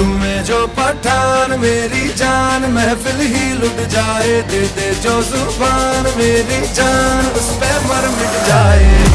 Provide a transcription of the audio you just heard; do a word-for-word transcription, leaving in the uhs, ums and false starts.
झूमे जो पठान मेरी जान महफिल ही लुट जाए, दे दे जो जुबान मेरी जान उस पे मर मिट जाए।